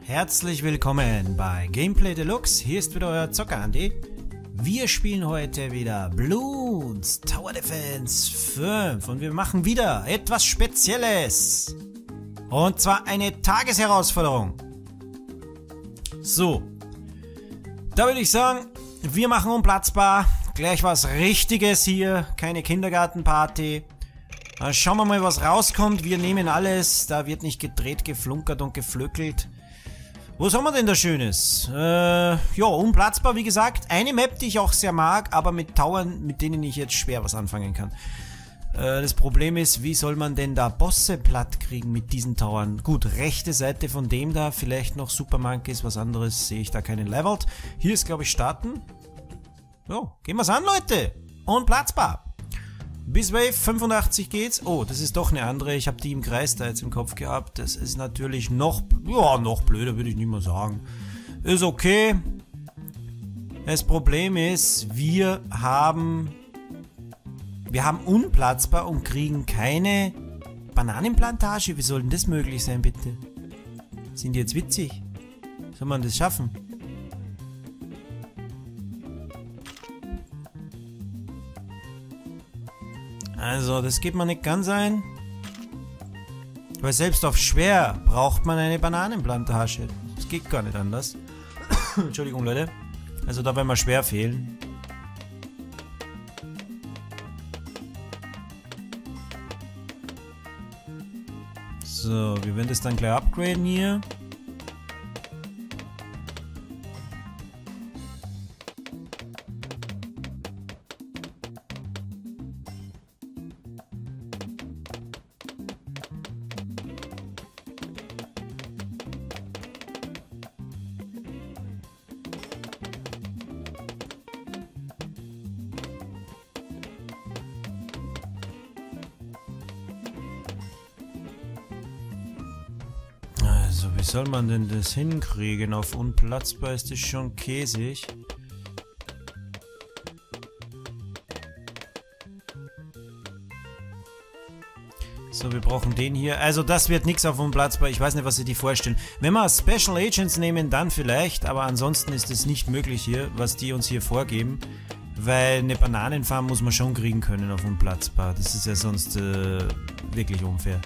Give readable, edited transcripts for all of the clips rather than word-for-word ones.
Herzlich willkommen bei Gameplay Deluxe. Hier ist wieder euer Zocker Andi. Wir spielen heute wieder Bloons Tower Defense 5 und wir machen wieder etwas Spezielles. Und zwar eine Tagesherausforderung. So, da würde ich sagen, wir machen unplatzbar. Gleich was Richtiges hier, keine Kindergartenparty. Schauen wir mal, was rauskommt. Wir nehmen alles. Da wird nicht gedreht, geflunkert und geflöckelt. Was haben wir denn da Schönes? Ja, unplatzbar, wie gesagt. Eine Map, die ich auch sehr mag, aber mit Towern, mit denen ich jetzt schwer was anfangen kann. Das Problem ist, wie soll man denn da Bosse platt kriegen mit diesen Towern? Gut, rechte Seite von dem da, vielleicht noch Super Monkeys, was anderes sehe ich da keinen Leveled. Hier ist, glaube ich, starten. Jo, gehen wir's an, Leute. Unplatzbar. Bis Wave 85 geht's. Oh, das ist doch eine andere. Ich habe die im Kreis da jetzt im Kopf gehabt. Das ist natürlich noch blöder, würde ich nicht mehr sagen. Ist okay. Das Problem ist, wir haben unplatzbar und kriegen keine Bananenplantage. Wie soll denn das möglich sein, bitte? Sind die jetzt witzig? Soll man das schaffen? Also, das geht man nicht ganz ein. Weil selbst auf schwer braucht man eine Bananenplantage. Das geht gar nicht anders. Entschuldigung, Leute. Also, da werden wir schwer fehlen. So, wir werden das dann gleich upgraden hier. Also, wie soll man denn das hinkriegen? Auf unplatzbar ist das schon käsig. So, wir brauchen den hier. Also, das wird nichts auf unplatzbar. Ich weiß nicht, was Sie die vorstellen. Wenn wir Special Agents nehmen, dann vielleicht. Aber ansonsten ist es nicht möglich hier, was die uns hier vorgeben. Weil eine Bananenfarm muss man schon kriegen können auf unplatzbar. Das ist ja sonst wirklich unfair.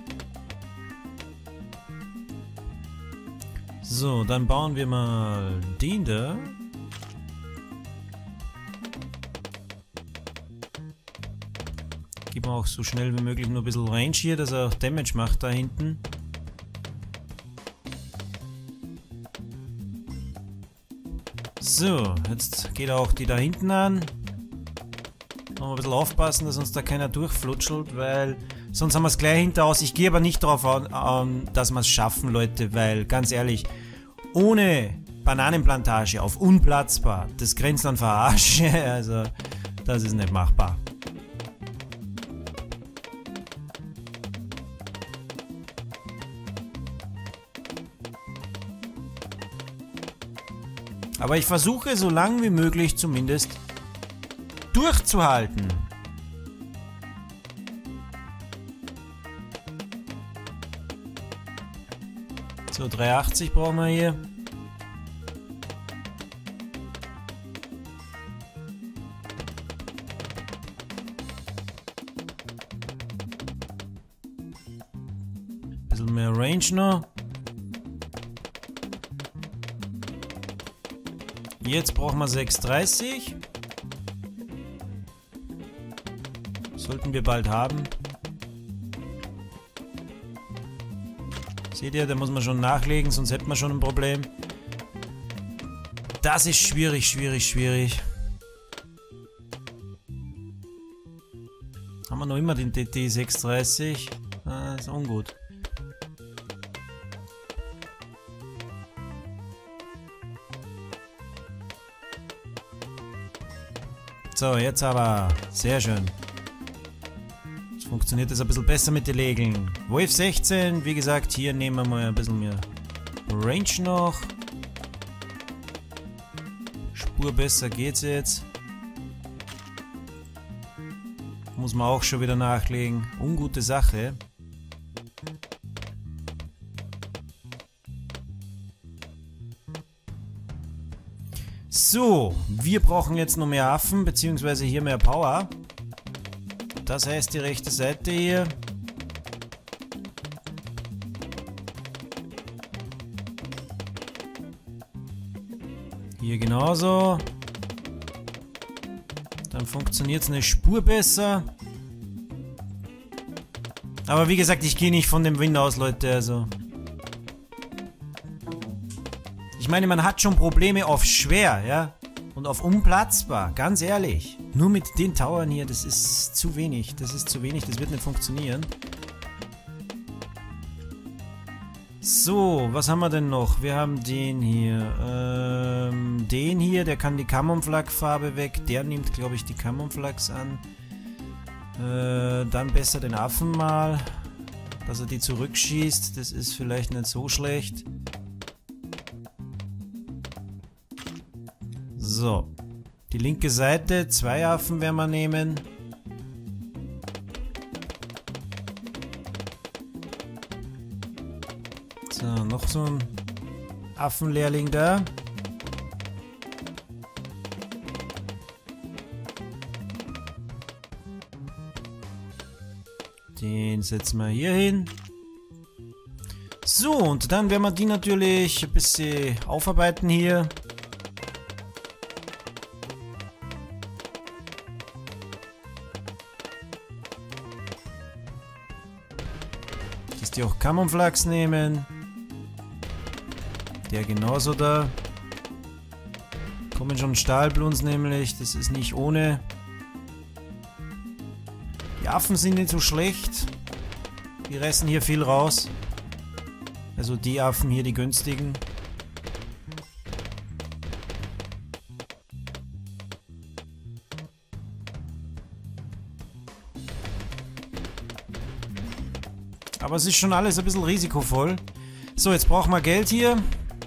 So, dann bauen wir mal den da. Geben wir auch so schnell wie möglich nur ein bisschen Range hier, dass er auch Damage macht da hinten. So, jetzt geht auch die da hinten an. Noch mal ein bisschen aufpassen, dass uns da keiner durchflutschelt, weil sonst haben wir es gleich hinter aus. Ich gehe aber nicht darauf an, dass wir es schaffen, Leute, weil ganz ehrlich, ohne Bananenplantage auf unplatzbar, das grenzt an Verarsche, also das ist nicht machbar. Aber ich versuche so lange wie möglich zumindest durchzuhalten. So, 380 brauchen wir hier. Bisschen mehr Range noch. Jetzt brauchen wir 630. Sollten wir bald haben. Seht ihr, da muss man schon nachlegen, sonst hätten wir schon ein Problem. Das ist schwierig, schwierig. Haben wir noch immer den DT 630? Das ist ungut. So, jetzt aber. Sehr schön. Jetzt funktioniert das ein bisschen besser mit den Legeln. Wave 16, wie gesagt, hier nehmen wir mal ein bisschen mehr Range noch. Spur besser geht's jetzt. Muss man auch schon wieder nachlegen. Ungute Sache. So, wir brauchen jetzt noch mehr Affen, beziehungsweise hier mehr Power. Das heißt die rechte Seite hier. Hier genauso. Dann funktioniert es eine Spur besser. Aber wie gesagt, ich gehe nicht von dem Wind aus, Leute, also. Ich meine, man hat schon Probleme auf schwer, ja? Und auf unplatzbar, ganz ehrlich. Nur mit den Towern hier, das ist zu wenig. Das ist zu wenig, das wird nicht funktionieren. So, was haben wir denn noch? Wir haben den hier. Den hier, der kann die Camouflage-Farbe weg. Der nimmt, glaube ich, die Camouflags an. Dann besser den Affen mal. Dass er die zurückschießt. Das ist vielleicht nicht so schlecht. So. Die linke Seite. 2 Affen werden wir nehmen. So, noch so ein Affenlehrling da. Den setzen wir hier hin. So, und dann werden wir die natürlich ein bisschen aufarbeiten hier. Dass die auch Camouflags nehmen. Der genauso da. Kommen schon Stahlblons nämlich, das ist nicht ohne. Die Affen sind nicht so schlecht. Die reißen hier viel raus. Also die Affen hier, die günstigen. Aber es ist schon alles ein bisschen risikovoll. So, jetzt brauchen wir Geld hier.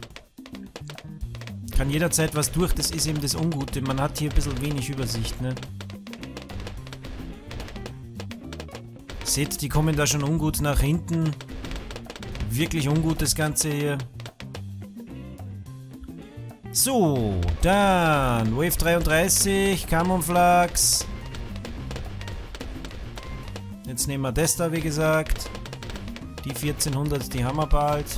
Kann jederzeit was durch, das ist eben das Ungute. Man hat hier ein bisschen wenig Übersicht, ne? Seht, die kommen da schon ungut nach hinten. Wirklich ungut das Ganze hier. So, dann Wave 33, Camouflags. Jetzt nehmen wir das da, wie gesagt. Die 1400, die haben wir bald.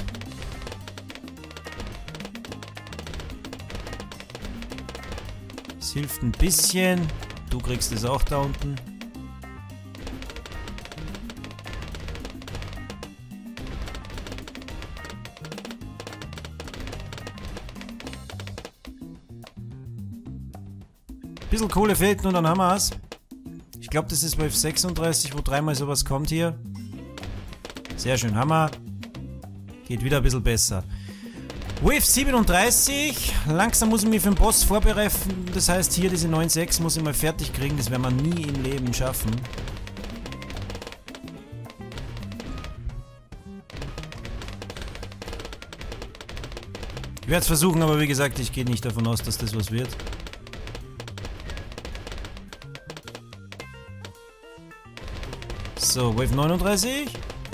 Das hilft ein bisschen. Du kriegst es auch da unten. Bisschen Kohle fehlt nur, dann haben wir es. Ich glaube, das ist Wave 36, wo dreimal sowas kommt hier. Sehr schön, Hammer. Geht wieder ein bisschen besser. Wave 37. Langsam muss ich mich für den Boss vorbereiten. Das heißt, hier diese 9.6 muss ich mal fertig kriegen. Das werden wir nie im Leben schaffen. Ich werde es versuchen, aber wie gesagt, ich gehe nicht davon aus, dass das was wird. So, Wave 39.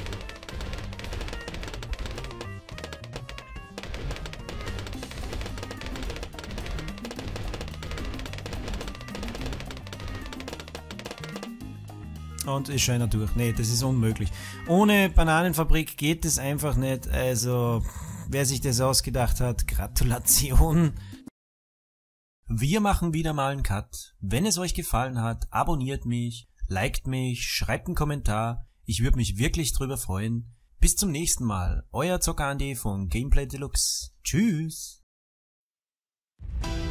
Und ist schon einer durch. Nee, das ist unmöglich. Ohne Bananenfabrik geht es einfach nicht. Also, wer sich das ausgedacht hat, Gratulation. Wir machen wieder mal einen Cut. Wenn es euch gefallen hat, abonniert mich, liked mich, schreibt einen Kommentar. Ich würde mich wirklich drüber freuen. Bis zum nächsten Mal. Euer Zocker Andi von Gameplay Deluxe. Tschüss.